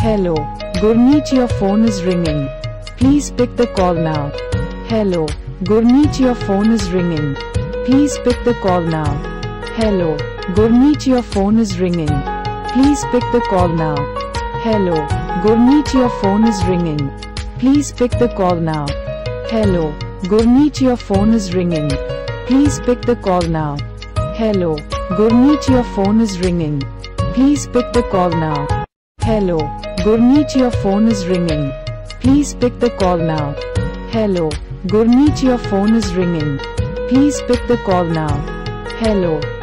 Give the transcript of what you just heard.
Hello, Gurneet, your phone is ringing. Please pick the call now. Hello, Gurneet, your phone is ringing. Please pick the call now. Hello, Gurneet, your phone is ringing. Please pick the call now. Hello, Gurneet, your phone is ringing. Please pick the call now. Hello, Gurneet, your phone is ringing. Please pick the call now. Hello, Gurneet, your phone is ringing. Please pick the call now. Hello, Gurneet, your phone is ringing. Please pick the call now. Hello, Gurneet, your phone is ringing. Please pick the call now. Hello,